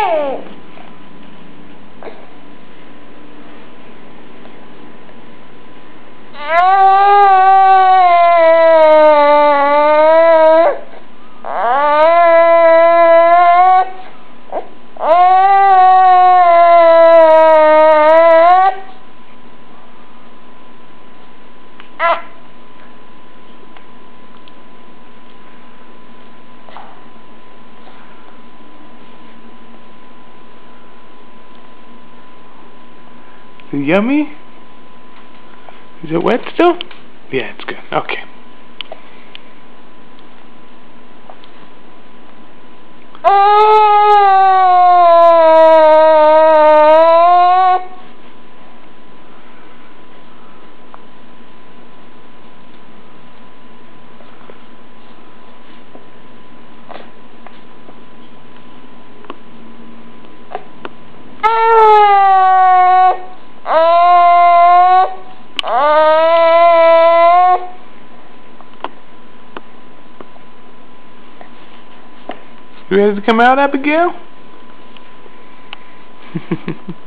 Is it yummy? Is it wet still? Yeah, it's good. Okay. You ready to come out, Abigail?